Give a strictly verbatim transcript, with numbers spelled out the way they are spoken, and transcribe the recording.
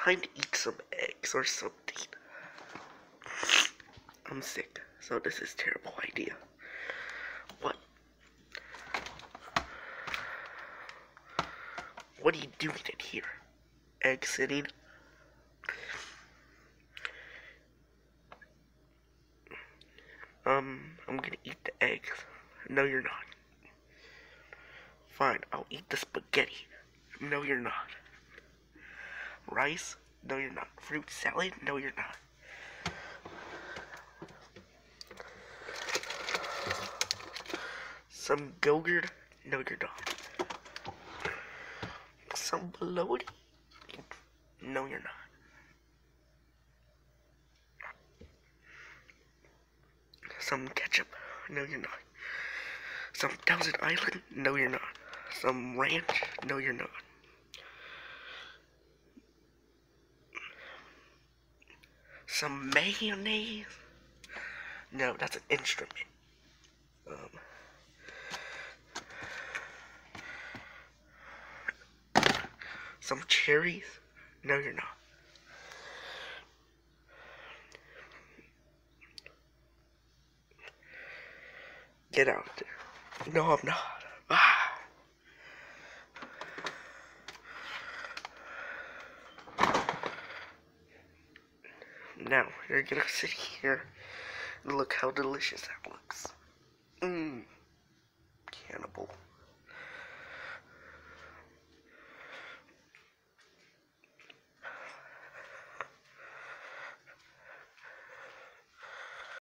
time to eat some eggs or something. I'm sick, so this is a terrible idea. What? What are you doing in here? Egg sitting? Um, I'm gonna eat the eggs. No, you're not. Fine, I'll eat the spaghetti. No, you're not. Rice? No, you're not. Fruit salad? No, you're not. Some yogurt? No, you're not. Some bologna? No, you're not. Some ketchup? No, you're not. Some Thousand Island? No, you're not. Some ranch? No, you're not. Some mayonnaise? No, that's an instrument. Um, some cherries? No, you're not. Get out of there. No, I'm not. Ah. Now, you're gonna sit here and look how delicious that looks.